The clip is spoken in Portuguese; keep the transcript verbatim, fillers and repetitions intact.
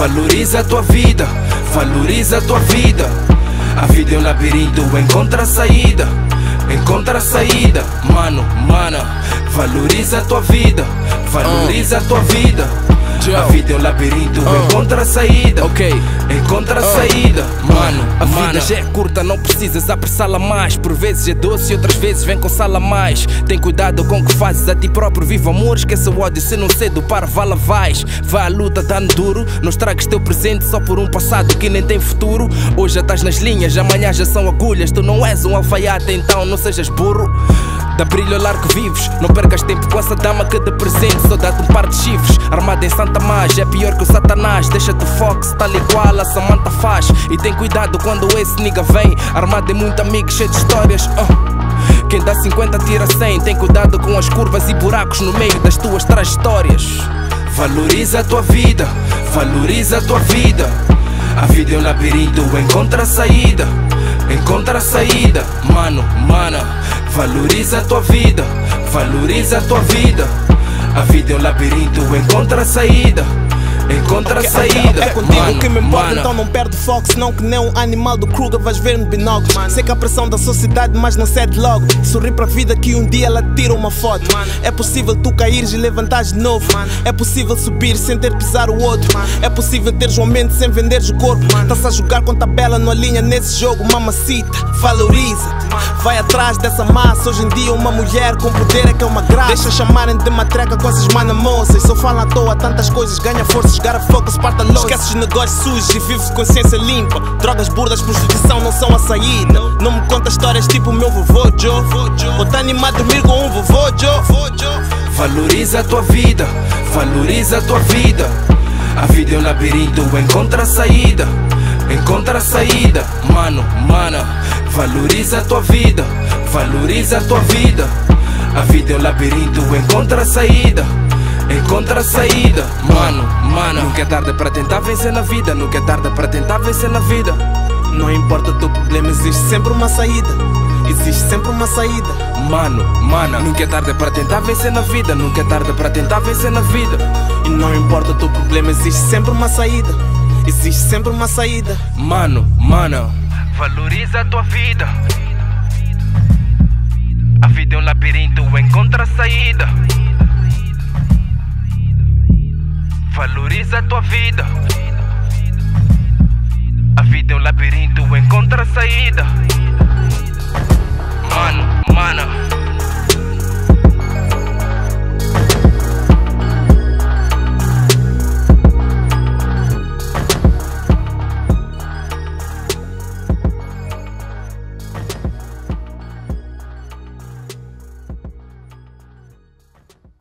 Valoriza a tua vida, valoriza a tua vida. A vida é um labirinto, encontra a saída, encontra a saída. Mano, mana, valoriza a tua vida, valoriza a tua vida. A vida é um labirinto, uh. encontra a saída, okay. encontra a uh. saída. Mano, a vida mana. já é curta, não precisas apressá-la mais. Por vezes é doce e outras vezes vem com sal a mais. Tem cuidado com o que fazes a ti próprio. Viva amor, esquece o ódio, se não cedo para vala vais. Vai à luta, dando duro. Não estragues teu presente só por um passado que nem tem futuro. Hoje já estás nas linhas, amanhã já são agulhas. Tu não és um alfaiate, então não sejas burro. Dá brilho ao lar que vives, não percas tempo com essa dama que de presente só dá-te um par de chifres. Armada em Santa Mage, é pior que o Satanás. Deixa-te fox, tal igual a Samantha faz. E tem cuidado quando esse nigga vem armado em muito amigo, cheio de histórias. uh. Quem dá cinquenta tira cem. Tem cuidado com as curvas e buracos no meio das tuas trajetórias. Valoriza a tua vida, valoriza a tua vida. A vida é um labirinto, encontra a saída, encontra a saída. Mano, mana, valoriza a tua vida, valoriza a tua vida. A vida é um labirinto, encontra a saída, encontra okay, a saída. É, é contigo mano, que me importa, mana. Então não perde foco. Senão que nem um animal do Kruger vais ver no binóculo. Mano. Sei que a pressão da sociedade, mas não cede logo. Sorri pra vida que um dia ela tira uma foto. Mano. É possível tu caíres e levantares de novo. Mano. É possível subir sem ter pisar o outro. Mano. É possível teres um aumento sem venderes o corpo. Estás a jogar com tabela, não alinha nesse jogo. Mamacita, valoriza. Vai atrás dessa massa. Hoje em dia uma mulher com poder é que é uma graça. Deixa chamarem de matreca com essas manas moças. Só falam à toa tantas coisas, ganha forças, gara focus, parta louça. Esquece os negócios sujos e vive de consciência limpa. Drogas, burdas, prostituição não são a saída. Não me conta histórias tipo o meu vovô Joe. Ou tá animado a dormir com um vovô Joe. Valoriza a tua vida, valoriza a tua vida. A vida é um labirinto, encontra a saída, encontra a saída. Mano, mana, valoriza a tua vida, valoriza a tua vida. A vida é um labirinto, encontra a saída, encontra a saída. Mano, mana, nunca é tarde para tentar vencer na vida. Nunca é tarde para tentar vencer na vida. Não importa o teu problema, existe sempre uma saída. Existe sempre uma saída. Mano, mana, nunca é tarde para tentar vencer na vida. Nunca é tarde para tentar vencer na vida. E não importa o teu problema, existe sempre uma saída. Existe sempre uma saída. Mano, mana, valoriza a tua vida. A vida é um labirinto, encontra a saída. Valoriza a tua vida. A vida é um labirinto, encontra a saída. Mano, mana.